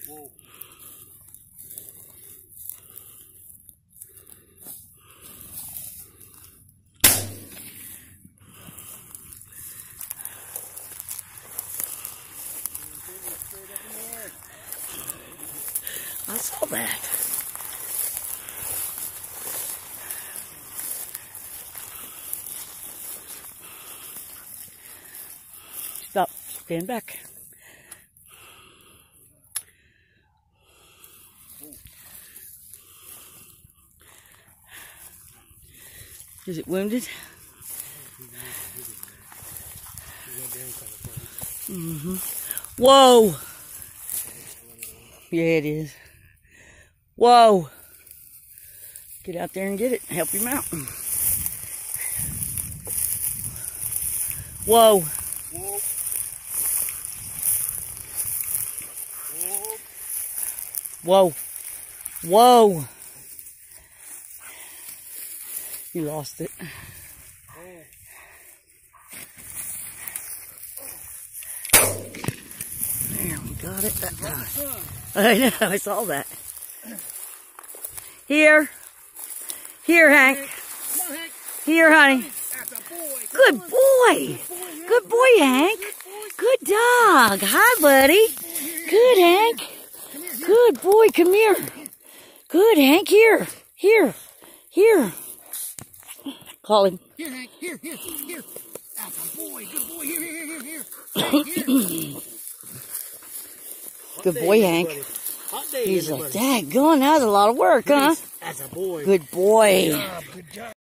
Whoa. I saw that. Stop. Stand back. Is it wounded? Mm-hmm. Whoa! Yeah, it is. Whoa! Get out there and get it. Help him out. Whoa! Whoa. Whoa! Whoa! You lost it. There, we got it that time. I know, I saw that. Here. Here, Hank. Come on, Hank. Here, honey. That's a boy. Good boy. Good boy, Hank. Good dog. Hi, buddy. Good, Hank. Good boy, come here. Good, Hank. Here. Here. Here. Call him. Here, Hank. Here. That's a boy. Good boy. Here. Good boy, Hank. He's like, daggone, that was a lot of work, huh? That's a boy. Good boy. Good job.